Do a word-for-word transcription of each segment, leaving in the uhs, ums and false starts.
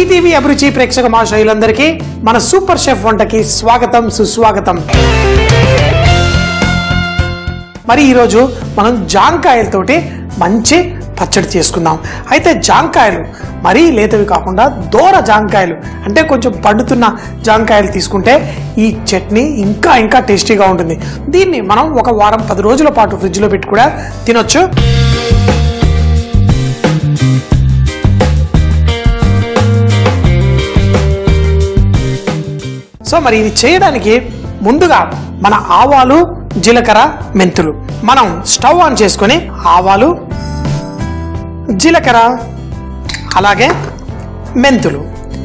ETV అభిరుచి ప్రేక్షక మహాశయులందరికీ మన సూపర్ షెఫ్ వంటకి స్వాగతం సుస్వాగతం. మరి ఈరోజు మనం జాంకాయలతోటి మంచి పచ్చడి చేసుకుందాం. అయితే జాంకాయలు మరీ లేతవి కాకుండా దోర జాంకాయలు అంటే కొంచెం పండుతున్న జాంకాయలు తీసుకుంటే ఈ చట్నీ ఇంకా ఇంకా టేస్టీగా ఉంటుంది. దీన్ని మనం ఒక వారం పది రోజుల పాటు ఫ్రిడ్జ్లో పెట్టి కూడా తినొచ్చు. సో మరి ఇది చేయడానికి ముందుగా మన ఆవాలు, జీలకర్ర, మెంతులు మనం స్టవ్ ఆన్ చేసుకొని ఆవాలు, జీలకర్ర అలాగే మెంతులు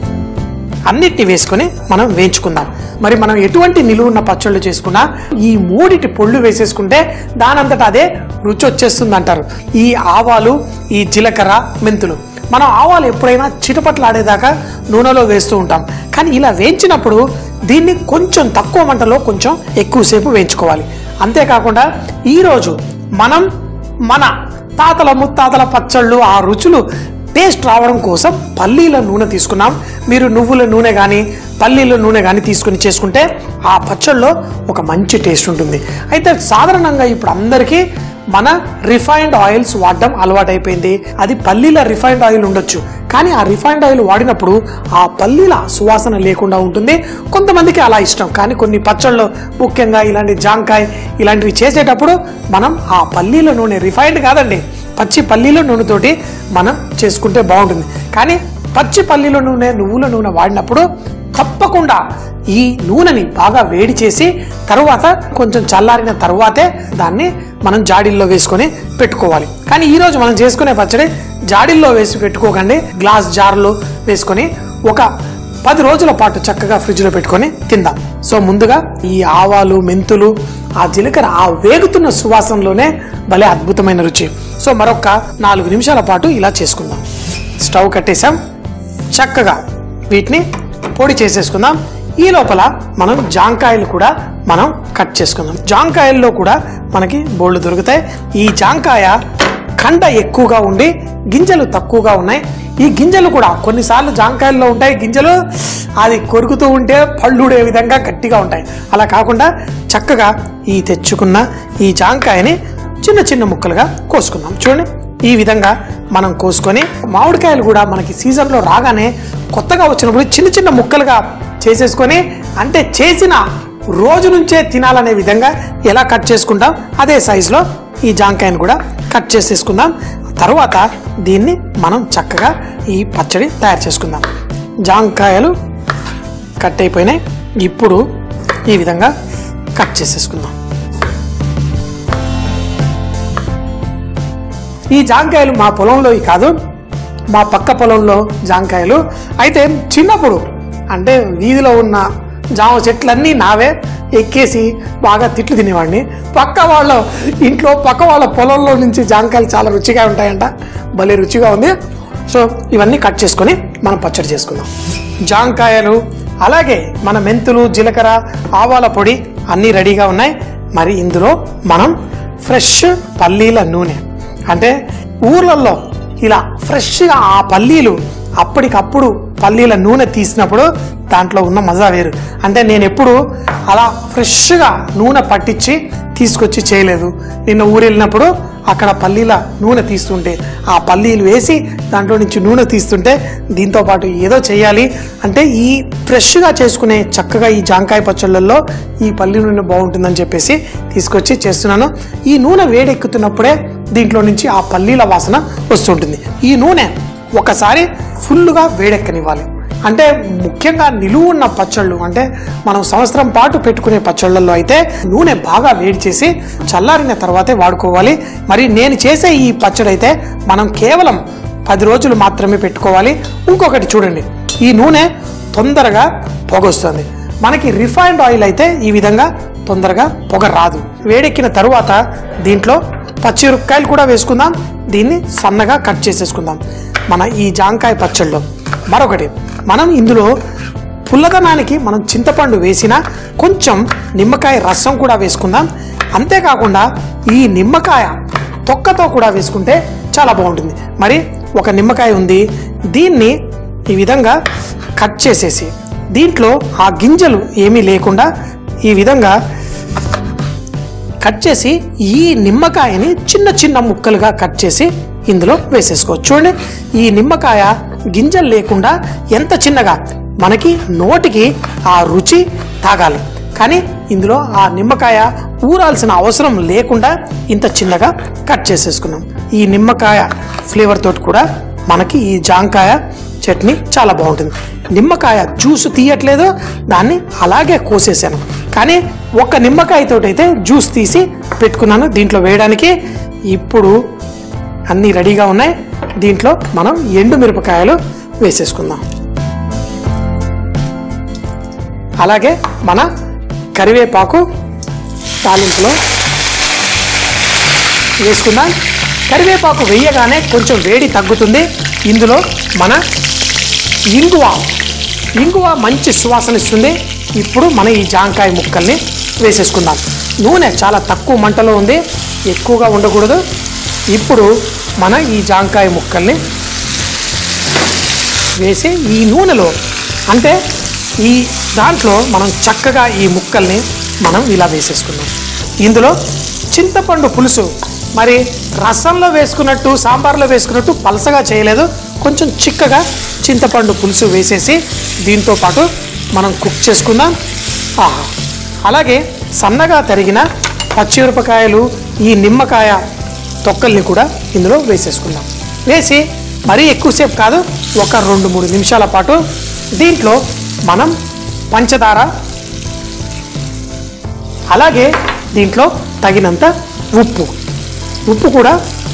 అన్నిటిని వేసుకొని మనం వేయించుకుందాం. మరి మనం ఎటువంటి నిలువ ఉన్న పచ్చళ్ళు చేసుకున్నా ఈ మూడిటి పొళ్ళు వేసేసుకుంటే దానంతటా అదే రుచి వచ్చేస్తుంది అంటారు. ఈ ఆవాలు, ఈ జీలకర్ర, మెంతులు మనం ఆవాలు ఎప్పుడైనా చిటపట్లాడేదాకా నూనెలో వేస్తూ ఉంటాం. కానీ ఇలా వేయించినప్పుడు దీన్ని కొంచెం తక్కువ మంటలో కొంచెం ఎక్కువసేపు వేయించుకోవాలి. అంతేకాకుండా ఈరోజు మనం మన తాతల ముత్తాతల పచ్చళ్ళు ఆ రుచులు టేస్ట్ రావడం కోసం పల్లీల నూనె తీసుకున్నాం. మీరు నువ్వుల నూనె కానీ పల్లీల నూనె కానీ తీసుకుని చేసుకుంటే ఆ పచ్చళ్ళలో ఒక మంచి టేస్ట్ ఉంటుంది. అయితే సాధారణంగా ఇప్పుడు అందరికీ మన రిఫైన్డ్ ఆయిల్స్ వాడడం అలవాటైపోయింది. అది పల్లీల రిఫైన్డ్ ఆయిల్ ఉండొచ్చు, కానీ ఆ రిఫైన్డ్ ఆయిల్ వాడినప్పుడు ఆ పల్లీల సువాసన లేకుండా ఉంటుంది. కొంతమందికి అలా ఇష్టం, కానీ కొన్ని పచ్చళ్ళు ముఖ్యంగా ఇలాంటి జాంకాయ ఇలాంటివి చేసేటప్పుడు మనం ఆ పల్లీల నూనె రిఫైన్డ్ కాదండి పచ్చి పల్లీల నూనెతోటి మనం చేసుకుంటే బాగుంటుంది. కానీ పచ్చి పల్లీల నూనె, నువ్వుల నూనె వాడినప్పుడు తప్పకుండా ఈ నూనెని బాగా వేడి చేసి తరువాత కొంచెం చల్లారిన తరువాతే దాన్ని మనం జాడీల్లో వేసుకొని పెట్టుకోవాలి. కానీ ఈరోజు మనం చేసుకునే పచ్చడి జాడీల్లో వేసి పెట్టుకోకండి, గ్లాస్ జార్లో వేసుకొని ఒక పది రోజుల పాటు చక్కగా ఫ్రిడ్జ్లో పెట్టుకొని తిందాం. సో ముందుగా ఈ ఆవాలు, మెంతులు, ఆ జీలకర్ర ఆ వేగుతున్న సువాసనలోనే భలే అద్భుతమైన రుచి. సో మరొక నాలుగు నిమిషాల పాటు ఇలా చేసుకుందాం. స్టవ్ కట్టేసాం, చక్కగా వీటిని పొడి చేసేసుకుందాం. ఈ లోపల మనం జాంకాయలు కూడా మనం కట్ చేసుకుందాం. జాంకాయల్లో కూడా మనకి బోళ్ళు దొరుకుతాయి. ఈ జాంకాయ కండ ఎక్కువగా ఉండి గింజలు తక్కువగా ఉన్నాయి. ఈ గింజలు కూడా కొన్నిసార్లు జాంకాయల్లో ఉంటాయి గింజలు, అది కొరుకుతూ ఉంటే పళ్ళుడే విధంగా గట్టిగా ఉంటాయి. అలా కాకుండా చక్కగా ఈ తెచ్చుకున్న ఈ జాంకాయని చిన్న చిన్న ముక్కలుగా కోసుకుందాం. చూడండి, ఈ విధంగా మనం కోసుకొని మామిడికాయలు కూడా మనకి సీజన్లో రాగానే కొత్తగా వచ్చినప్పుడు చిన్న చిన్న ముక్కలుగా చేసేసుకొని, అంటే చేసిన రోజు నుంచే తినాలనే విధంగా ఎలా కట్ చేసుకుంటాం అదే సైజులో ఈ జాంకాయను కూడా కట్ చేసేసుకుందాం. తర్వాత దీన్ని మనం చక్కగా ఈ పచ్చడి తయారు చేసుకుందాం. జాంకాయలు కట్ అయిపోయినాయి, ఇప్పుడు ఈ విధంగా కట్ చేసేసుకుందాం. ఈ జాంకాయలు మా పొలంలో కాదు, మా పక్క పొలంలో జాంకాయలు. అయితే చిన్నప్పుడు అంటే వీధిలో ఉన్న జామ చెట్లన్నీ నావే ఎక్కేసి బాగా తిట్లు తినేవాడిని. పక్క వాళ్ళ ఇంట్లో పక్క వాళ్ళ పొలంలో నుంచి జాంకాయలు చాలా రుచిగా ఉంటాయంట, భలే రుచిగా ఉంది. సో ఇవన్నీ కట్ చేసుకొని మనం పచ్చడి చేసుకుందాం. జాంకాయలు అలాగే మన మెంతులు, జీలకర్ర, ఆవాల పొడి అన్నీ రెడీగా ఉన్నాయి. మరి ఇందులో మనం ఫ్రెష్ పల్లీల నూనె, అంటే ఊర్లలో ఇలా ఫ్రెష్గా ఆ పల్లీలు అప్పటికప్పుడు పల్లీల నూనె తీసినప్పుడు దాంట్లో ఉన్న మజా వేరు. అంటే నేను ఎప్పుడు అలా ఫ్రెష్గా నూనె పట్టించి తీసుకొచ్చి చేయలేదు. నిన్న ఊరు వెళ్ళినప్పుడు అక్కడ పల్లీల నూనె తీస్తుంటే ఆ పల్లీలు వేసి దాంట్లో నుంచి నూనె తీస్తుంటే దీంతో పాటు ఏదో చేయాలి అంటే ఈ ఫ్రెష్గా చేసుకునే చక్కగా ఈ జాంకాయ పచ్చళ్ళల్లో ఈ పల్లి నూనె బాగుంటుందని చెప్పేసి తీసుకొచ్చి చేస్తున్నాను. ఈ నూనె వేడెక్కుతున్నప్పుడే దీంట్లో నుంచి ఆ పల్లీల వాసన వస్తుంటుంది. ఈ నూనె ఒకసారి ఫుల్గా వేడెక్కనివ్వాలి. అంటే ముఖ్యంగా నిలువ ఉన్న పచ్చళ్ళు, అంటే మనం సంవత్సరం పాటు పెట్టుకునే పచ్చళ్ళల్లో అయితే నూనె బాగా వేడి చేసి చల్లారిన తర్వాతే వాడుకోవాలి. మరి నేను చేసే ఈ పచ్చడి అయితే మనం కేవలం పది రోజులు మాత్రమే పెట్టుకోవాలి. ఇంకొకటి చూడండి, ఈ నూనె తొందరగా పొగ వస్తుంది. మనకి రిఫైన్డ్ ఆయిల్ అయితే ఈ విధంగా తొందరగా పొగ రాదు. వేడెక్కిన తరువాత దీంట్లో పచ్చిమిరపకాయలు కూడా వేసుకుందాం. దీన్ని సన్నగా కట్ చేసేసుకుందాం మన ఈ జాంకాయ పచ్చళ్ళలో. మరొకటి, మనం ఇందులో పుల్లదనానికి మనం చింతపండు వేసిన కొంచెం నిమ్మకాయ రసం కూడా వేసుకుందాం. అంతేకాకుండా ఈ నిమ్మకాయ తొక్కతో కూడా వేసుకుంటే చాలా బాగుంటుంది. మరి ఒక నిమ్మకాయ ఉంది, దీన్ని ఈ విధంగా కట్ చేసేసి దీంట్లో ఆ గింజలు ఏమీ లేకుండా ఈ విధంగా కట్ చేసి ఈ నిమ్మకాయని చిన్న చిన్న ముక్కలుగా కట్ చేసి ఇందులో వేసేసుకోవచ్చు. చూడండి, ఈ నిమ్మకాయ గింజలు లేకుండా ఎంత చిన్నగా మనకి నోటికి ఆ రుచి తాగాలి, కానీ ఇందులో ఆ నిమ్మకాయ ఊరాల్సిన అవసరం లేకుండా ఇంత చిన్నగా కట్ చేసేసుకున్నాం. ఈ నిమ్మకాయ ఫ్లేవర్ తోటి కూడా మనకి ఈ జాంకాయ చట్నీ చాలా బాగుంటుంది. నిమ్మకాయ జ్యూస్ తీయట్లేదు, దాన్ని అలాగే కోసేసాను, కానీ ఒక్క నిమ్మకాయతో అయితే జ్యూస్ తీసి పెట్టుకున్నాను దీంట్లో వేయడానికి. ఇప్పుడు అన్నీ రెడీగా ఉన్నాయి. దీంట్లో మనం ఎండు మిరపకాయలు వేసేసుకుందాం. అలాగే మన కరివేపాకు తాలింపులో వేసుకుందాం. కరివేపాకు వేయగానే కొంచెం వేడి తగ్గుతుంది. ఇందులో మన ఇంగువ ఇంగువ మంచి సువాసన ఇస్తుంది. ఇప్పుడు మన ఈ జాంకాయ ముక్కల్ని వేసేసుకుందాం. నూనె చాలా తక్కువ మంటలో ఉంది, ఎక్కువగా ఉండకూడదు. ఇప్పుడు మన ఈ జాంకాయ ముక్కల్ని వేసి ఈ నూనెలో అంటే ఈ దాంట్లో మనం చక్కగా ఈ ముక్కల్ని మనం ఇలా వేసేసుకున్నాం. ఇందులో చింతపండు పులుసు మరి రసంలో వేసుకున్నట్టు సాంబార్లో వేసుకున్నట్టు పలసగా చేయలేదు, కొంచెం చిక్కగా చింతపండు పులుసు వేసేసి దీంతో పాటు మనం కుక్ చేసుకుందాం. ఆహా, అలాగే సన్నగా తరిగిన పచ్చిమిరపకాయలు ఈ నిమ్మకాయ తొక్కల్ని కూడా ఇందులో వేసేసుకుందాం. వేసి మరీ ఎక్కువసేపు కాదు, ఒక రెండు మూడు నిమిషాల పాటు దీంట్లో మనం పంచదార అలాగే దీంట్లో తగినంత ఉప్పు ఉప్పు కూడా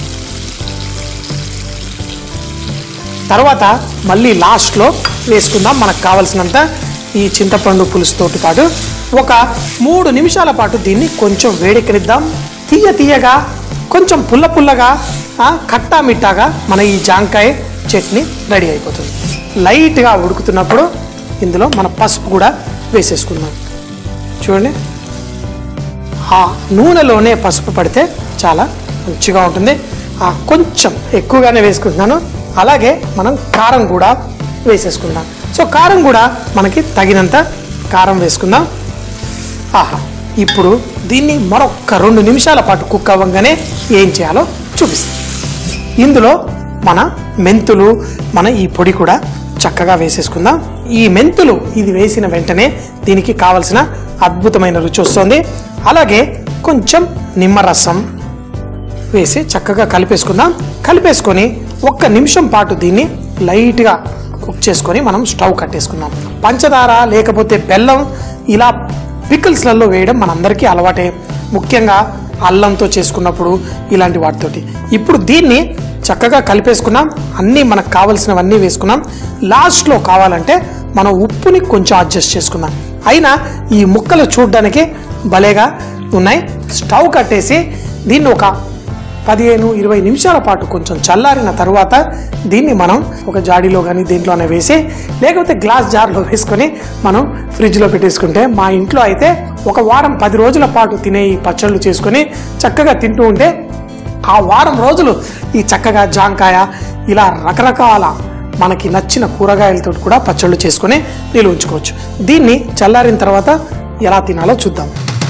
తర్వాత మళ్ళీ లాస్ట్లో వేసుకుందాం. మనకు కావలసినంత ఈ చింతపండు పులుసుతోటి పాటు ఒక మూడు నిమిషాల పాటు దీన్ని కొంచెం వేడెక్కనిద్దాం. తీయ తీయగా కొంచెం పుల్ల పుల్లగా కట్టా మిట్టాగా మన ఈ జాంకాయ చట్నీ రెడీ అయిపోతుంది. లైట్గా ఉడుకుతున్నప్పుడు ఇందులో మన పసుపు కూడా వేసేసుకుందాం. చూడండి, ఆ నూనెలోనే పసుపు పడితే చాలా మంచిగా ఉంటుంది. కొంచెం ఎక్కువగానే వేసుకుంటున్నాను. అలాగే మనం కారం కూడా వేసేసుకుందాం. సో కారం కూడా మనకి తగినంత కారం వేసుకుందాం. ఆహా, ఇప్పుడు దీన్ని మరొక రెండు నిమిషాల పాటు కుక్ అవ్వగానే ఏం చేయాలో చూపిస్తాం. ఇందులో మన మెంతులు మన ఈ పొడి కూడా చక్కగా వేసేసుకుందాం. ఈ మెంతులు ఇది వేసిన వెంటనే దీనికి కావలసిన అద్భుతమైన రుచి వస్తుంది. అలాగే కొంచెం నిమ్మరసం వేసి చక్కగా కలిపేసుకుందాం. కలిపేసుకొని ఒక్క నిమిషం పాటు దీన్ని లైట్గా కుక్ చేసుకొని మనం స్టవ్ కట్టేసుకుందాం. పంచదార లేకపోతే బెల్లం ఇలా పికిల్స్లలో వేయడం మనందరికీ అలవాటే, ముఖ్యంగా అల్లంతో చేసుకున్నప్పుడు ఇలాంటి వాటితోటి. ఇప్పుడు దీన్ని చక్కగా కలిపేసుకున్నాం. అన్నీ మనకు కావలసినవన్నీ వేసుకున్నాం. లాస్ట్లో కావాలంటే మనం ఉప్పుని కొంచెం అడ్జస్ట్ చేసుకున్నాం. అయినా ఈ ముక్కలు చూడడానికి భలేగా ఉన్నాయి. స్టవ్ కట్టేసి దీన్ని ఒక పదిహేను ఇరవై నిమిషాల పాటు కొంచెం చల్లారిన తర్వాత దీన్ని మనం ఒక జాడీలో కానీ దీంట్లోనే వేసి లేకపోతే గ్లాస్ జార్లో వేసుకొని మనం ఫ్రిడ్జ్లో పెట్టేసుకుంటే, మా ఇంట్లో అయితే ఒక వారం పది రోజుల పాటు తినే ఈ పచ్చళ్ళు చేసుకొని చక్కగా తింటూ ఉంటే ఆ వారం రోజులు ఈ చక్కగా జాంకాయ ఇలా రకరకాల మనకి నచ్చిన కూరగాయలతో కూడా పచ్చళ్ళు చేసుకొని నిల్వ ఉంచుకోవచ్చు. దీన్ని చల్లారిన తర్వాత ఎలా తినాలో చూద్దాం.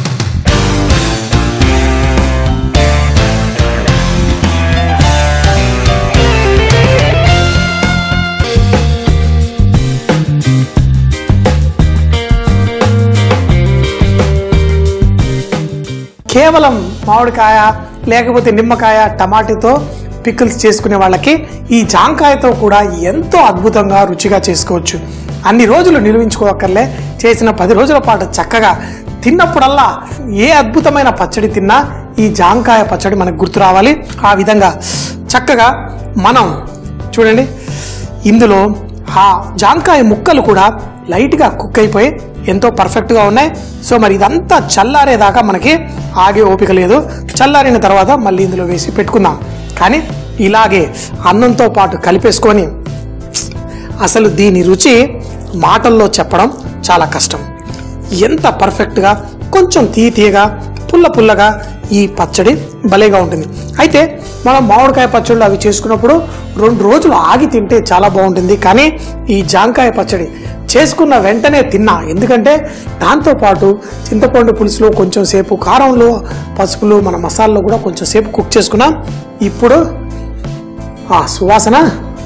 కేవలం మామిడికాయ లేకపోతే నిమ్మకాయ టమాటాతో పికిల్స్ చేసుకునే వాళ్ళకి ఈ జాంకాయతో కూడా ఎంతో అద్భుతంగా రుచిగా చేసుకోవచ్చు. అన్ని రోజులు నిలువించుకోవక్కర్లే, చేసిన పది రోజుల పాటు చక్కగా తిన్నప్పుడల్లా ఏ అద్భుతమైన పచ్చడి తిన్నా ఈ జాంకాయ పచ్చడి మనకు గుర్తు రావాలి. ఆ విధంగా చక్కగా మనం చూడండి, ఇందులో ఆ జాంకాయ ముక్కలు కూడా లైట్గా కుక్ అయిపోయి ఎంతో పర్ఫెక్ట్గా ఉన్నాయి. సో మరి ఇదంతా చల్లారేదాకా మనకి ఆగే ఓపిక లేదు. చల్లారిన తర్వాత మళ్ళీ ఇందులో వేసి పెట్టుకుందాం. కానీ ఇలాగే అన్నంతో పాటు కలిపేసుకొని అసలు దీని రుచి మాటల్లో చెప్పడం చాలా కష్టం. ఎంత పర్ఫెక్ట్గా కొంచెం తీయ తీయగా పుల్ల పుల్లగా ఈ పచ్చడి భలేగా ఉంటుంది. అయితే మనం మామిడికాయ పచ్చళ్ళు అవి చేసుకున్నప్పుడు రెండు రోజులు ఆగి తింటే చాలా బాగుంటుంది. కానీ ఈ జాంకాయ పచ్చడి చేసుకున్న వెంటనే తిన్నా, ఎందుకంటే దాంతోపాటు చింతపండు పులుసులో కొంచెం సేపు, కారంలో పసుపులు మన మసాలాలో కూడా కొంచెం సేపు కుక్ చేసుకున్నాం. ఇప్పుడు ఆ సువాసన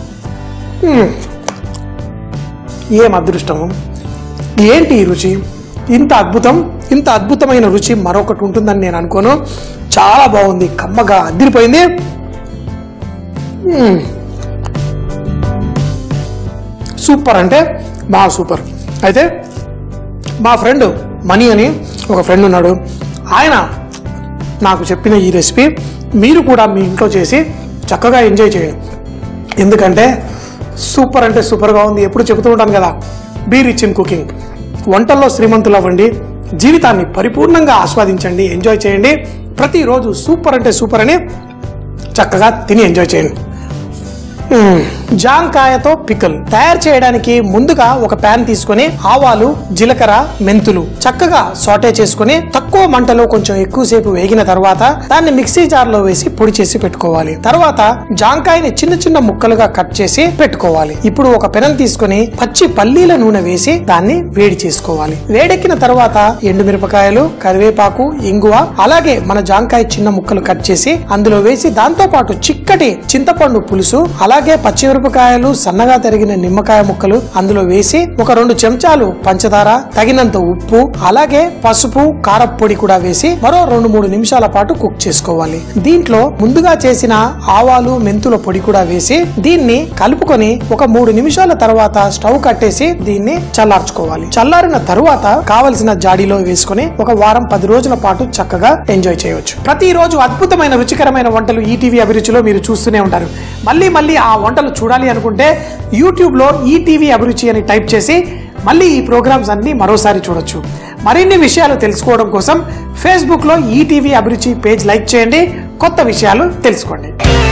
ఏం అదృష్టం, ఏంటి ఈ రుచి, ఇంత అద్భుతం, ఇంత అద్భుతమైన రుచి మరొకటి ఉంటుందని నేను అనుకోను. చాలా బాగుంది, కమ్మగా అదిరిపోయింది. సూపర్ అంటే మా సూపర్. అయితే మా ఫ్రెండ్ మనీ అని ఒక ఫ్రెండ్ ఉన్నాడు, ఆయన నాకు చెప్పిన ఈ రెసిపీ మీరు కూడా మీ ఇంట్లో చేసి చక్కగా ఎంజాయ్ చేయండి. ఎందుకంటే సూపర్ అంటే సూపర్గా ఉంది. ఎప్పుడు చెబుతూ ఉంటాను కదా, బీ రిచ్ ఇన్ కుకింగ్. వంటల్లో శ్రీమంతులు అవ్వండి, జీవితాన్ని పరిపూర్ణంగా ఆస్వాదించండి, ఎంజాయ్ చేయండి. ప్రతిరోజు సూపర్ అంటే సూపర్ అని చక్కగా తిని ఎంజాయ్ చేయండి. జాంకాయతో పికల్ తయారు చేయడానికి ముందుగా ఒక ప్యాన్ తీసుకొని ఆవాలు, జీలకర్ర, మెంతులు చక్కగా సాటే చేసుకుని తక్కువ మంటలో కొంచెం ఎక్కువసేపు వేగిన తర్వాత దాన్ని మిక్సీ జార్ లో వేసి పొడి చేసి పెట్టుకోవాలి. తర్వాత జాంకాయని చిన్న చిన్న ముక్కలుగా కట్ చేసి పెట్టుకోవాలి. ఇప్పుడు ఒక పెనం తీసుకొని పచ్చి పల్లీల నూనె వేసి దాన్ని వేడి చేసుకోవాలి. వేడెక్కిన తర్వాత ఎండుమిరపకాయలు, కరివేపాకు, ఇంగువ, అలాగే మన జాంకాయ చిన్న ముక్కలు కట్ చేసి అందులో వేసి దాంతో పాటు చిక్కటి చింతపండు పులుసు, అలాగే పచ్చిమిరపకాయలు, సన్నగా తరిగిన నిమ్మకాయ ముక్కలు అందులో వేసి ఒక రెండు చెంచాలు పంచదార, తగినంత ఉప్పు, అలాగే పసుపు, కారప్పొడి కూడా వేసి మరో రెండు మూడు నిమిషాల పాటు కుక్ చేసుకోవాలి. దీంట్లో ముందుగా చేసిన ఆవాలు, మెంతుల పొడి కూడా వేసి దీన్ని కలుపుకొని ఒక మూడు నిమిషాల తర్వాత స్టవ్ కట్టేసి దీన్ని చల్లార్చుకోవాలి. చల్లారిన తరువాత కావలసిన జాడీలో వేసుకుని ఒక వారం పది రోజుల పాటు చక్కగా ఎంజాయ్ చేయవచ్చు. ప్రతిరోజు అద్భుతమైన రుచికరమైన వంటలు ఈటీవీ అభిరుచిలో మీరు చూస్తూనే ఉంటారు. మళ్ళీ మళ్ళీ ఆ వంటలు చూడాలి అనుకుంటే యూట్యూబ్ లో ఈటీవీ అభిరుచి అని టైప్ చేసి మళ్ళీ ఈ ప్రోగ్రామ్స్ అన్ని మరోసారి చూడొచ్చు. మరిన్ని విషయాలు తెలుసుకోవడం కోసం ఫేస్బుక్ లో ఈటీవీ అభిరుచి పేజ్ లైక్ చేయండి, కొత్త విషయాలు తెలుసుకోండి.